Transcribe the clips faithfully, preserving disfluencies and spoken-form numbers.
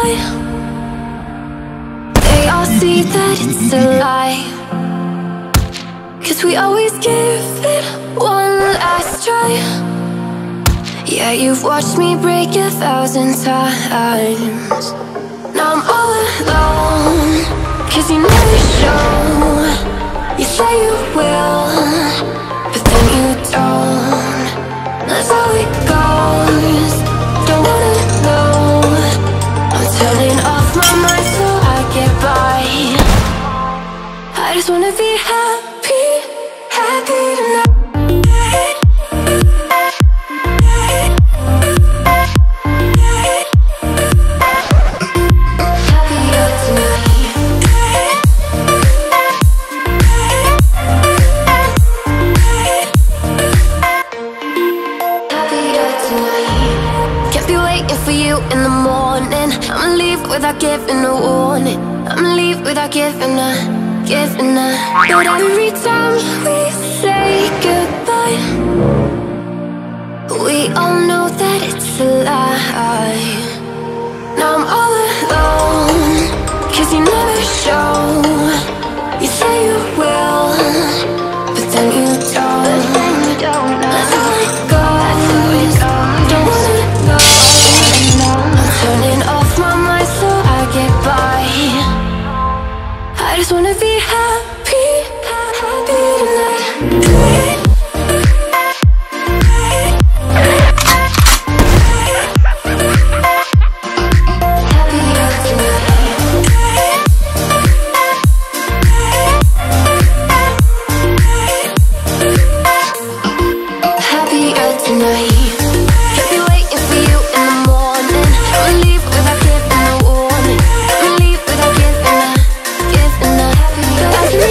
lie. They all see that it's a lie, 'cause we always give it one last try. Yeah, you've watched me break a thousand times. Now I'm all alone, 'cause you never show. You say you will, but then you don't. That's how it goes. Don't wanna know. I'm turning off my mind so I get by. I just wanna be happy, happy tonight. In the morning, I'ma leave without giving a warning. I'ma leave without giving a, giving a. But every time we say goodbye, we all know that it's a lie. Now I'm all alone, 'cause you never show. You say you will, but then you don't. That's how it goes. Don't wanna know. Turning off my mind so I get by. I just wanna be happy, happy tonight. Happier tonight. I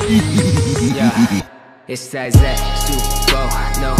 Yeah, it's that Z, super, no